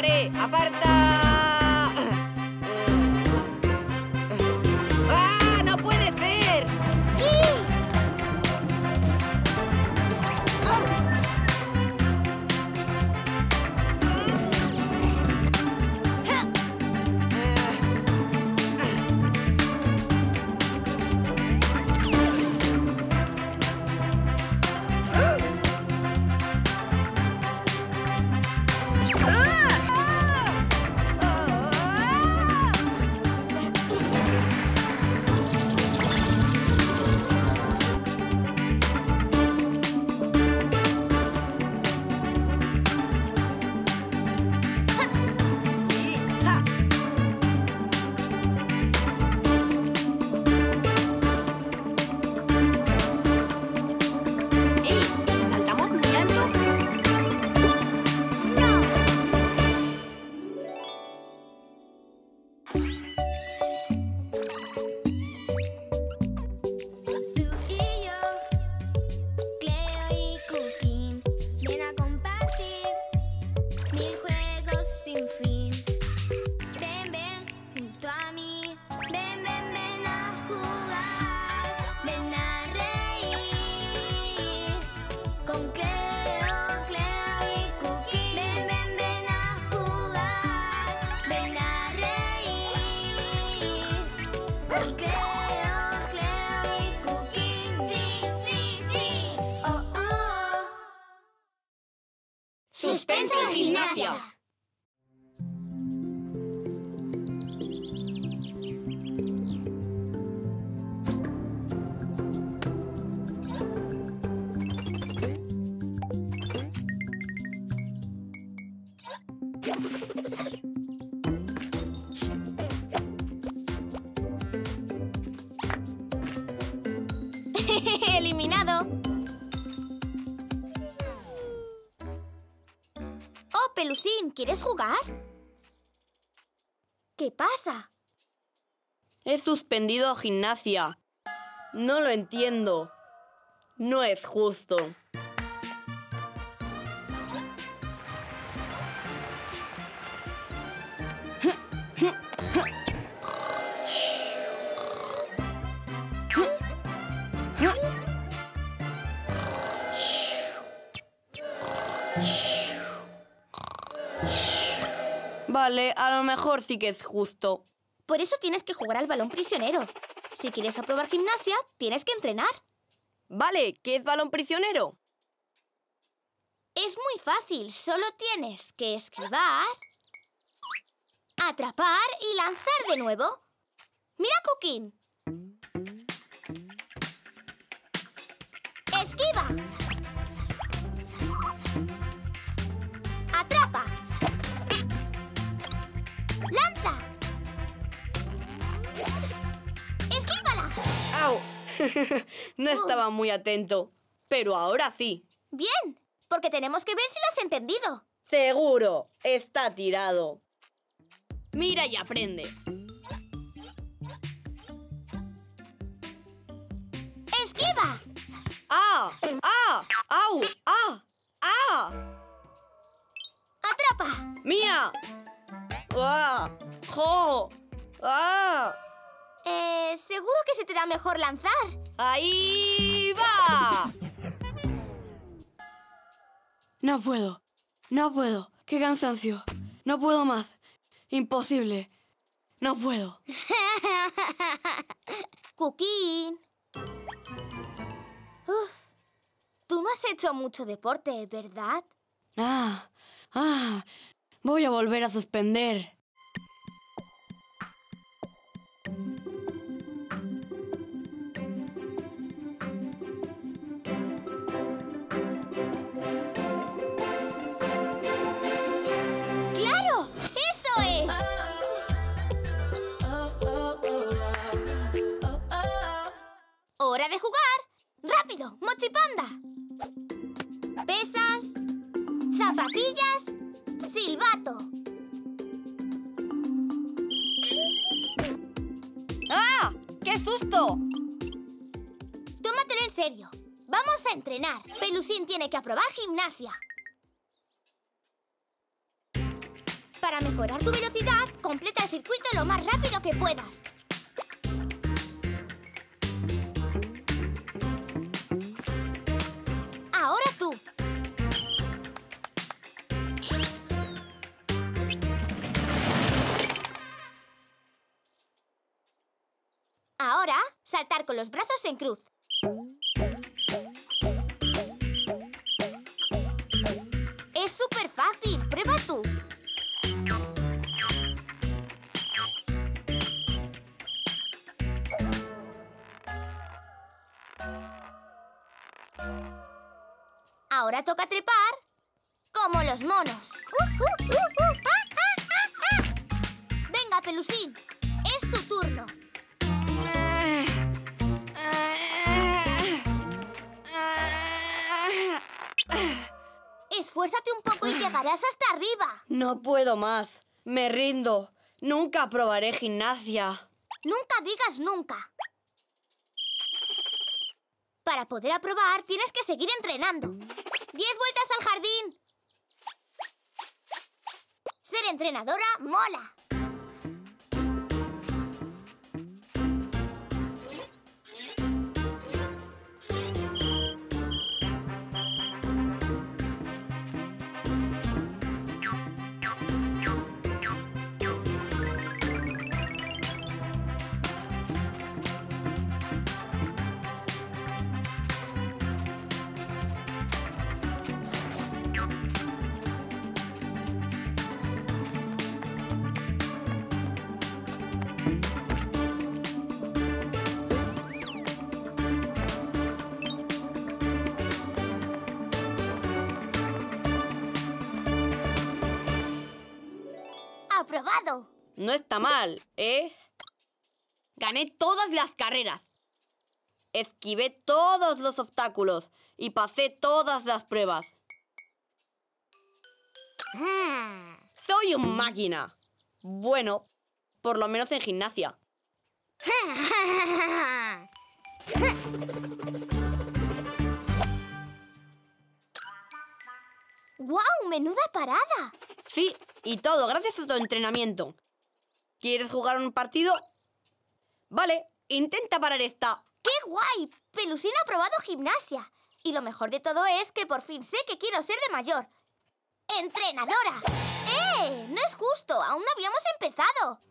pegaré! ¡Aparta! ¡Ah! ¡No puede ser! ¡Suspenso en gimnasia! ¡Eliminado! ¡Oh, Pelusín! ¿Quieres jugar? ¿Qué pasa? He suspendido gimnasia. No lo entiendo. No es justo. Vale, a lo mejor sí que es justo. Por eso tienes que jugar al balón prisionero. Si quieres aprobar gimnasia, tienes que entrenar. Vale, ¿qué es balón prisionero? Es muy fácil. Solo tienes que esquivar, atrapar y lanzar de nuevo. ¡Mira, Cooking! ¡Esquiva! ¡Atrapa! ¡Lanza! ¡Esquívala! ¡Au! No estaba muy atento, pero ahora sí. Bien, porque tenemos que ver si lo has entendido. ¡Seguro! Está tirado. Mira y aprende. ¡Esquiva! ¡Ah! ¡Ah! ¡Au! ¡Ah! ¡Ah! ¡Atrapa! ¡Mía! ¡Ah! ¡Jo! ¡Ah! Seguro que se te da mejor lanzar. ¡Ahí va! No puedo. No puedo. ¡Qué cansancio! No puedo más. Imposible. No puedo. Cooking. Uf. Tú no has hecho mucho deporte, ¿verdad? Voy a volver a suspender. ¡Claro! ¡Eso es! ¡Hora de jugar! ¡Rápido! ¡Mochipanda! Pesas, zapatillas, silbato. ¡Ah! ¡Qué susto! Tómatelo en serio. Vamos a entrenar. Pelusín tiene que aprobar gimnasia. Para mejorar tu velocidad, completa el circuito lo más rápido que puedas. Ahora tú. Ahora, saltar con los brazos en cruz. Es súper fácil. Prueba tú. Ahora toca trepar como los monos. Venga, Pelusín. Es tu turno. Esfuérzate un poco y llegarás hasta arriba. No puedo más. Me rindo. Nunca probaré gimnasia. Nunca digas nunca. Para poder aprobar, tienes que seguir entrenando. 10 vueltas al jardín. Ser entrenadora mola. ¡Aprobado! No está mal, ¿eh? Gané todas las carreras. Esquivé todos los obstáculos y pasé todas las pruebas. ¡Soy un máquina! Bueno, por lo menos en gimnasia. ¡Guau! ¡Menuda parada! Sí, y todo gracias a tu entrenamiento. ¿Quieres jugar un partido? Vale, intenta parar esta. ¡Qué guay! Pelusín ha probado gimnasia. Y lo mejor de todo es que por fin sé que quiero ser de mayor. ¡Entrenadora! ¡Eh! No es justo. Aún no habíamos empezado.